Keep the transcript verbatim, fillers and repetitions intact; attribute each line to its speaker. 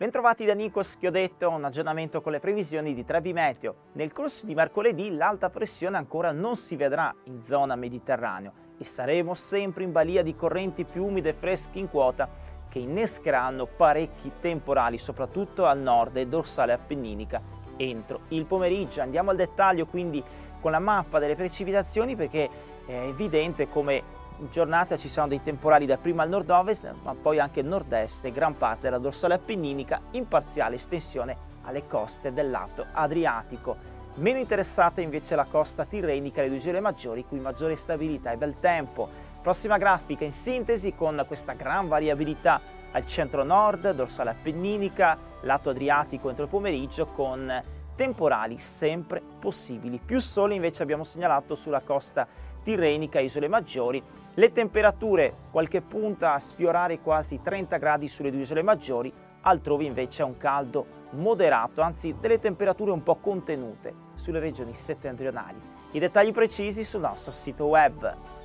Speaker 1: Bentrovati da Nico Schiodetto, un aggiornamento con le previsioni di Trebi Meteo. Nel corso di mercoledì l'alta pressione ancora non si vedrà in zona Mediterraneo e saremo sempre in balia di correnti più umide e fresche in quota che innescheranno parecchi temporali, soprattutto al nord e dorsale appenninica entro il pomeriggio. Andiamo al dettaglio quindi con la mappa delle precipitazioni, perché è evidente come in giornata ci sono dei temporali da prima al nord-ovest, ma poi anche al nord-est e gran parte della dorsale appenninica, in parziale estensione alle coste del lato Adriatico. Meno interessata invece la costa tirrenica e le due isole maggiori, cui maggiore stabilità e bel tempo. Prossima grafica in sintesi con questa gran variabilità al centro-nord, dorsale appenninica, lato Adriatico entro il pomeriggio, con temporali sempre possibili. Più sole invece abbiamo segnalato sulla costa tirrenica e isole maggiori. Le temperature, qualche punta a sfiorare quasi trenta gradi sulle due isole maggiori, altrove invece è un caldo moderato, anzi delle temperature un po' contenute sulle regioni settentrionali. I dettagli precisi sul nostro sito web.